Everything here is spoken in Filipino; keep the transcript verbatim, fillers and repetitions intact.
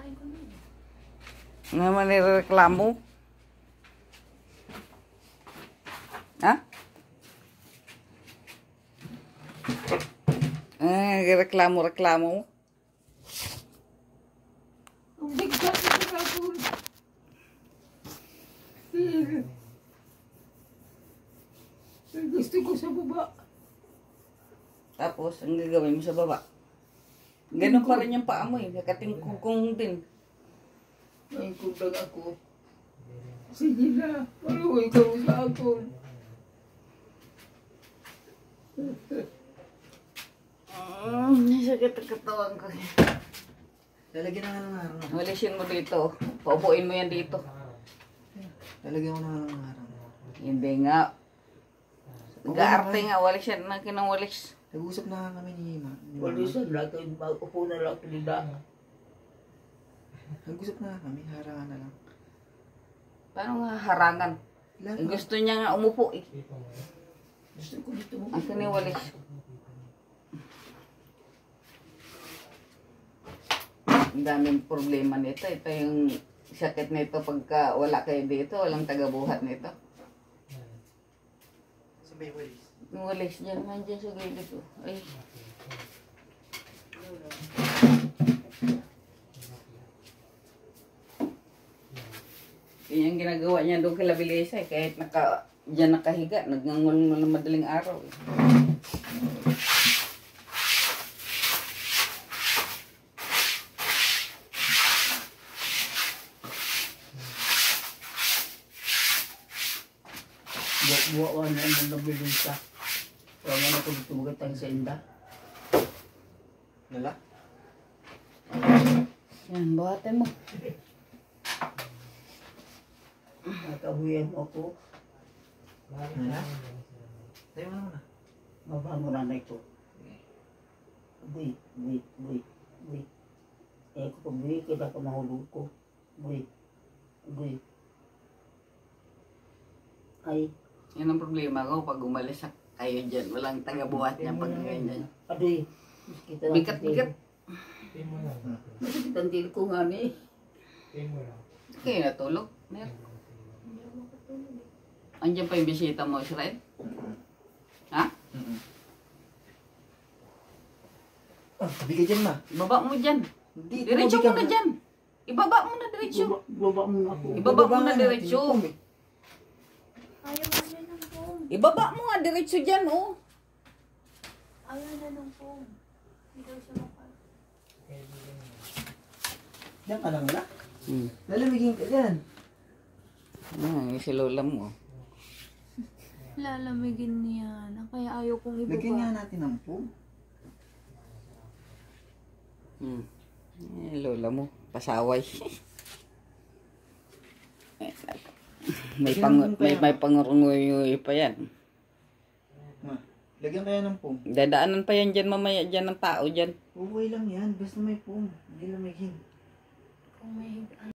Kakain ko na. Ano naman nireklamo? Ha? Eh, reklamo-reklamo mo? Ang bigat na kapon. Gusto ko sa baba. Tapos, ang gagawin mo sa baba? Ganun pa rin yung paa mo eh. Nakatingkong din. Ay, kutang ako. Sige na. Maluhay ka mo sa akin. Mm, sakit ang katawan ko. Lalagyan na nga ng harang. Walisin mo dito. Paupuin mo yan dito. Lalagyan ko na nga ng harang. Hindi nga. Gaarte nga. Walis yan. Nang kinang-walis. Nag-usap na nga kami ni Ma. ni Mama. Walisan natin. Upo na lang pinida. Nag-usap na nga kami. Harangan na lang. Paano nga harangan? Lahat Eh, na. gusto niya nga umupo eh. Gusto ko dito mo. Ang kiniwalis. Ang daming problema nito. Ito yung sakit nito pagka wala kayo dito. Walang tagabuhat nito. Sabay walis. Yung walis dyan man dyan sa gilid ko. Ay. Yan yung ginagawa niya doon kay Labilisa eh. Kahit naka, dyan nakahiga, nagngangulong ng madaling araw eh. Buwa-buwa na yung nabilin sa. Wala na ako dito magatang sa inda. Nala? Yan, buhatin mo. Nakahuyan mo ako. Nala? Tayo mo na muna. Mabango na na ito. Buy, buy, buy, buy. Eh, kung buy, kaya ka mahulog ko. Buy, buy. Ay, Yan ang problema ko pag umalis sa kayo dyan. Walang tagabuhat niya pag ganyan. adoy. Kita Bigat-bigat. Masakit ang dil ko nga ni. Kayo natulog. Mer. Andiyan pa yung bisita mo, Israel? Ha? Mm-mm. Ah, bigay dyan ma. Ibaba mo dyan. Hindi, Diretso tumabig mo na ka. dyan. Ibaba mo na diretso. Baba mo na ako. Ibaba mo na nga diretso. natin yung pump eh. Ayaw na ng phone. Ibaba mo nga diretso dyan, oh. Ayaw na ng phone. Hindi daw siya makal. Yan ka lang na. Hmm. Lalamigin ka dyan. Ah, yung si lola mo. Lalamigin niya. Kaya ayaw kong ibaba. Lagyan nga natin ng pump. Hmm. Eh, lola mo. Pasaway. may pang may, may pangurungoy pa yan. Ma, lagyan kaya ng pump. Dadaanan pa yan dyan mamaya dyan ng tao dyan. Okay lang yan. Basta may pump. Hindi lamigin. Kung may